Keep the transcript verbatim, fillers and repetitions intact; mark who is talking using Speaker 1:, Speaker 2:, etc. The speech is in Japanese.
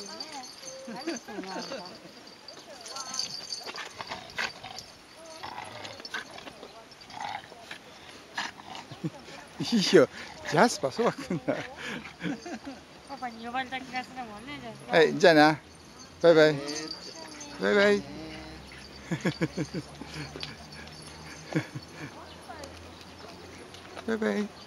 Speaker 1: いいよ、ジャスパー、そうは来んな。
Speaker 2: パパに呼ばれた気がするもんね、じゃあ。
Speaker 1: はい、じゃあな。バイバイ。バイバイ。バイバイ。